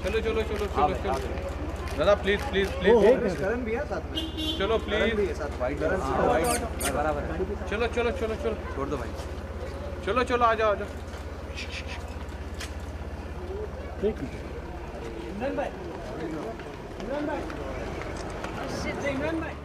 चलो चलो चलो चलो चलो दादा प्लीज प्लीज प्लीज। करण भी है साथ में। चलो प्लीज वाइट बराबर है। चलो चलो चलो चलो छोड़ दो भाई। चलो चलो आ जाओ आ जाओ। ठीक है इमरान भाई इमरान भाई